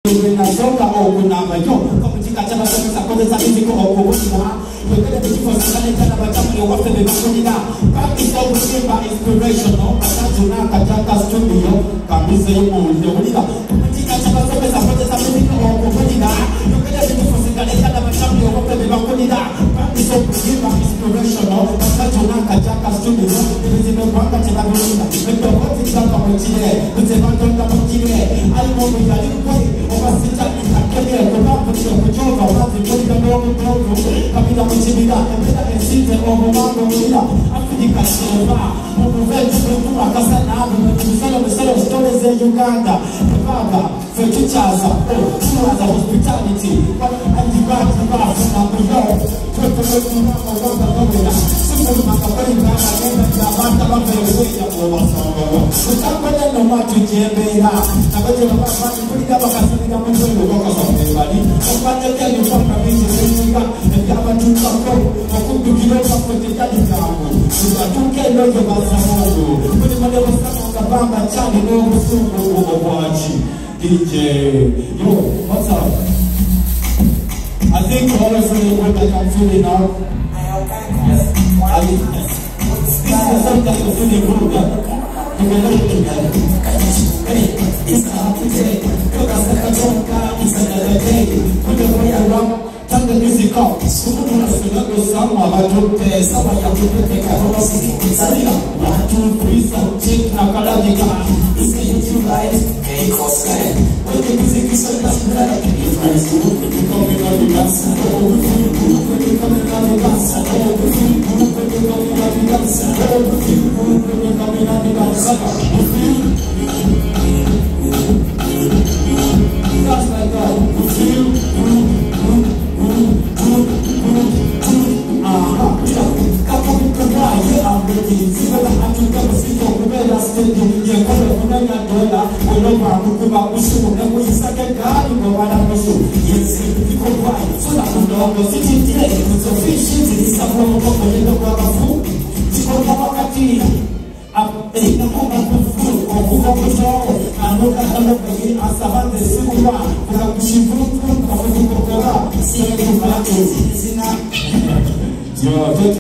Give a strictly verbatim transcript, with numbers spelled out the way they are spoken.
Nasoka oku n'amayo komutika ky'abasomesa kozesa fiziko okubulira yogera tekifosagana n'abakyamuli owaffe be bakulira practice okusimba inspirational akaju n'akataka studio kambiseyo muwulire wulira komutika ky'abasomesa kozesa fiziko okubulira yogera tekifosagana n'abakyamuli owaffe be bakulira practice okusimba inspirational akaju n'akataka studio ebizimbe eggwanga kyebabulira eddoboozi lyava mu kire kuzebatonda mu kire alimu omuyali gwe obasita akebye kubakutya okukyova obazibulira n'obutovu kabira mu kibira embeera ensinze obumango mulira afirika kyeva omuventumuntu akasanaabu ebisolo bisolo sitole z'e uganda tebaaga fe tukyaza tuwaza hospitality antibati baafuna muyo twetewekumanga obanga gawera simulumanga kwengana genda gy'abantu abaveeweya obasongowo tutambale nomatujembeera nabagye babaampulira bakasinira mu ntwendo bakasabebali okubanyeko ebifanga bingi by'enyiga ebyabatuukako okuddukira obaffe tekyali kyangu tubatuuka eno gye basamogo mulimu ne busamo nga bamba kyali n'obusungu obwaki D J yo what's up? I think all of you know what I'm feeling now. Yes. I mean, this is something you're feeling good. You can look together. Hey, it's a happy day. Look at the control, it's another day. Put your way around. Turn the music up. Someone has to go somewhere, but don't pay. Someone has to take a horse. It's a little one, two, three, some chick, Nakaladica. It's a YouTube light, hey, Coscan. When the music is so much better, if I was good, when you come in on the dance, oh, when you move, when you come in on the dance, oh, when you move, when you come in on the dance, oh, when you move, when you come in on the dance, just like that, with you, Yo,